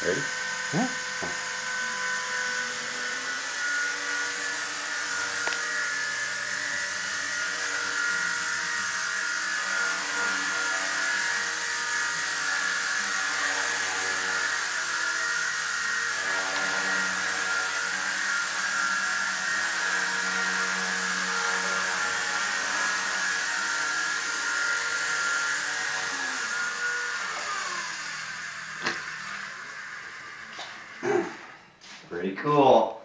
Ready? Yeah. Pretty cool.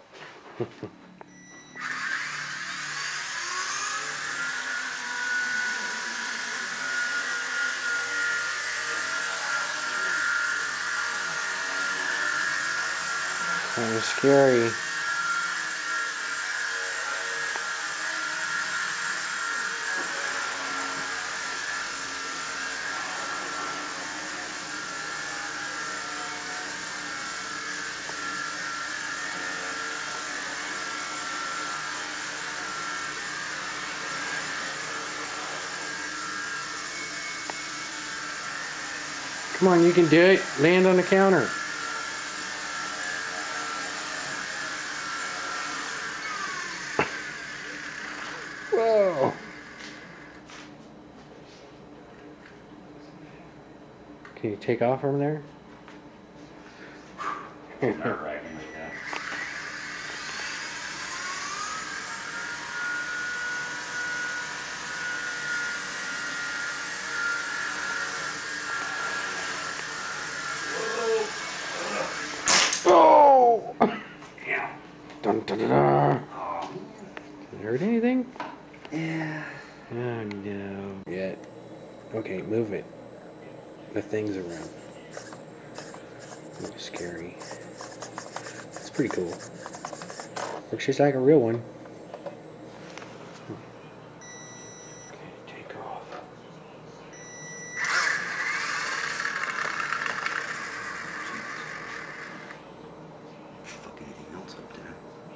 Kind of scary. Come on, you can do it. Land on the counter. Whoa. Can you take off from there? Nerve-wracking like that. Oh! Damn. Dun, dun, dun, dun. Oh. Did it hurt anything? Yeah. Oh no. Yet. Okay, move it. The thing's around. It's scary. It's pretty cool. Looks just like a real one. Okay, take off. Fuck anything else up there.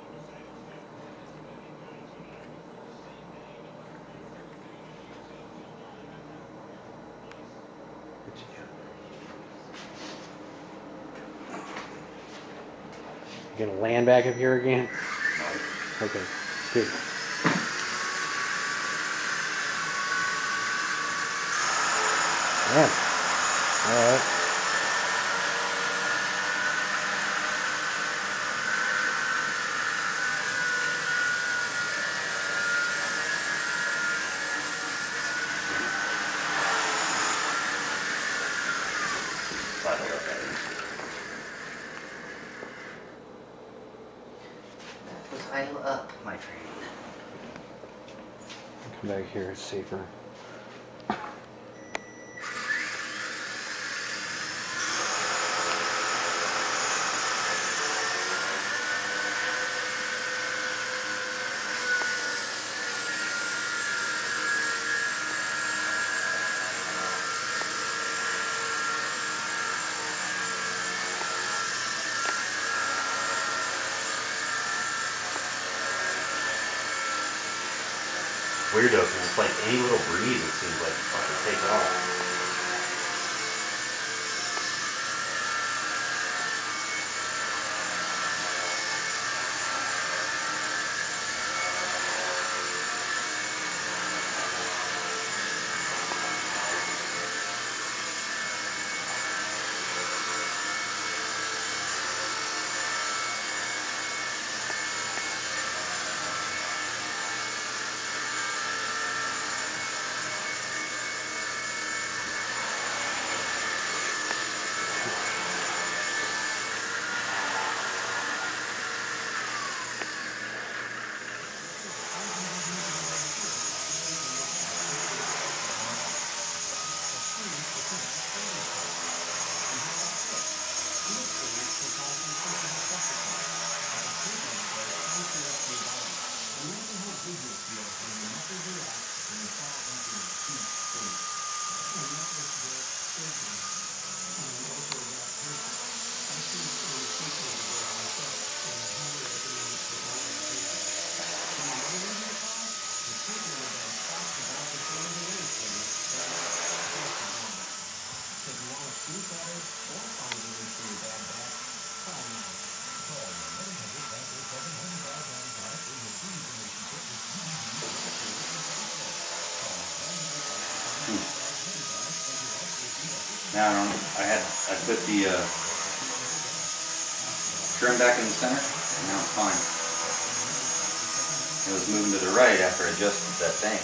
You gonna land back up here again? No. Okay, good. Yeah. Alright. Bottle up that is. That was idle up, my friend. Come back here, it's safer. Weirdo, because it's like any little breeze, it seems like it fucking takes off. Now I put the trim back in the center, and now it's fine. It was moving to the right after I adjusted that thing.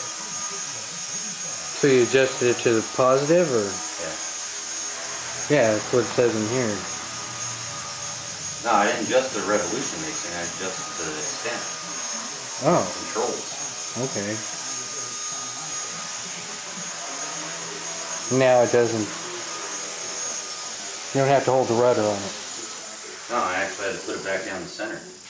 So you adjusted it to the positive, or? Yeah. Yeah, that's what it says in here. No, I didn't adjust the revolution mixing, I adjusted the extent. Oh. Controls. Okay. Now it doesn't. You don't have to hold the rudder on it. No, I actually had to put it back down the center.